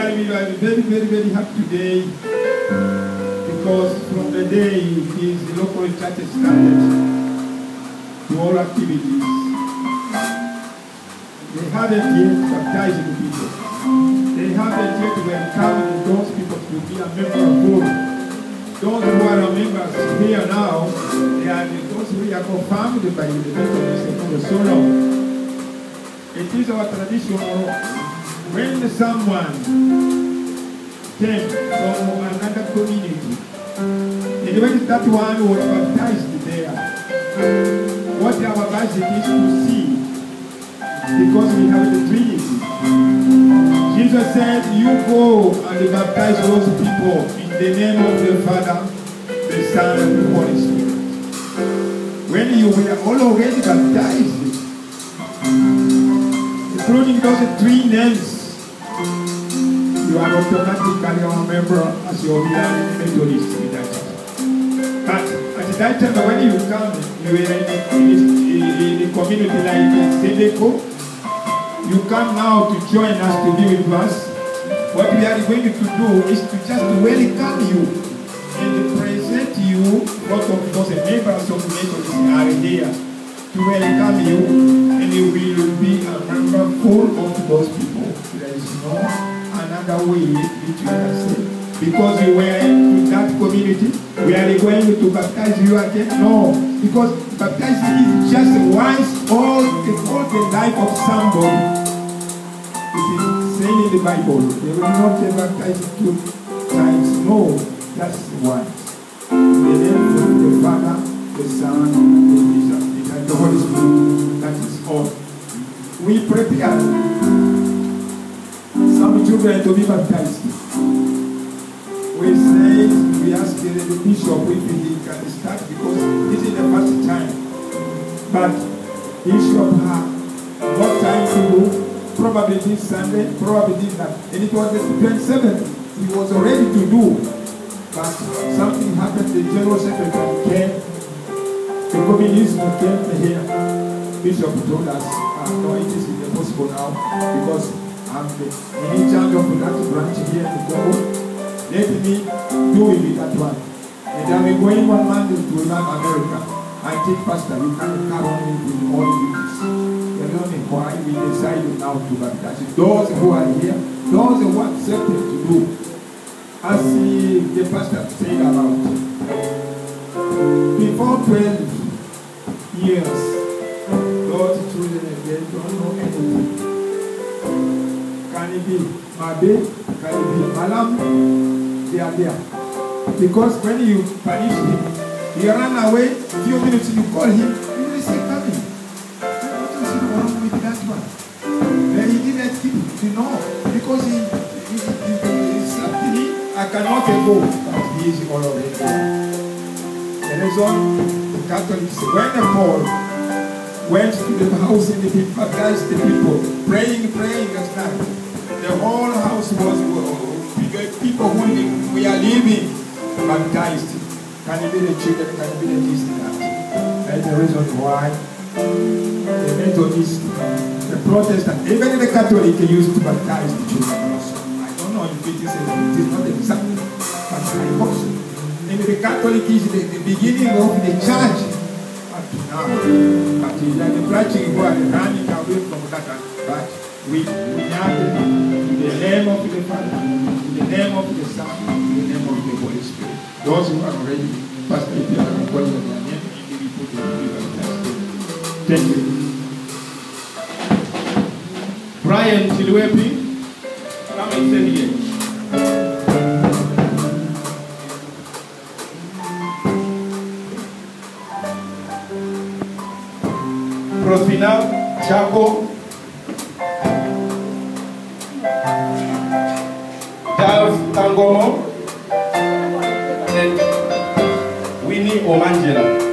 we are very, very, very happy today because from the day his local church started to all activities, they haven't yet baptized the people. They haven't yet welcomed those people to be a member of God. Those who are members here now, they are those who are confirmed by the Methodist for so long. It is our tradition when someone came from another community, and when that one was baptized there, what our basic is to see, because we have the Trinity. Jesus said, you go and baptize those people in the name of the Father, the Son, and the Holy Spirit. When you were already baptized, including those three names, you are automatically a member as your Methodist with that. But at that time, when you come, you are in a community like Sedeco, you come now to join us to be with us. What we are going to do is to just welcome you and present you. Lot of those members of Methodist are here to welcome you, and you will be a member full of those people. There is no another way which you can say. Because you were in that community, we are going to baptize you again? No. Because baptizing is just once all the life of somebody. It is saying in the Bible, they will not be baptized 2 times. No, just once. In the name of the Father, the Son, and the Holy Spirit. That is all. We prepare some children to be baptized. We say, we ask the bishop if he can start because this is the first time. But bishop had no time to do, probably this Sunday, probably this that. And it was the 27th, he was ready to do. But something happened, the general secretary came, the communism came here. Bishop told us, no, it is impossible now because I'm in charge of that branch here in Congo. Let me do it with that one. And I'm going one month to America. I take pastor, you can come on with all duties. You don't know why we decided now to baptize those who are here, those who are accepted to do. As the pastor said about before 12 years, those children again don't know anything. Can it be Mabe? Can it be Malam? They are there. Because when you punish him, he ran away, few minutes you call him, he will say coming. What is wrong with that one? Then he didn't keep it, because he slapped me, I cannot go, but he is already there. The reason the Catholics, when Paul went to the house and he baptized the people, praying as that, the whole house was people who we are living baptized. Can it be the children? Can it be the this and that? That's the reason why the Methodist, the Protestant, even the Catholic used to baptize the children also. I don't know if it is not exactly, but I hope so. And the Catholic is the beginning of the church up to now. But the preaching who are running away from that, but we united in the name of the Father, in the name of the Son, in the name of the Holy Spirit. Those who are already Pastor, if you are calling their name, we put them in the Thank you. Brian Chilwepi, come and stand here. Prosina Chaco, Dave Tangomo, and Winnie Omangela.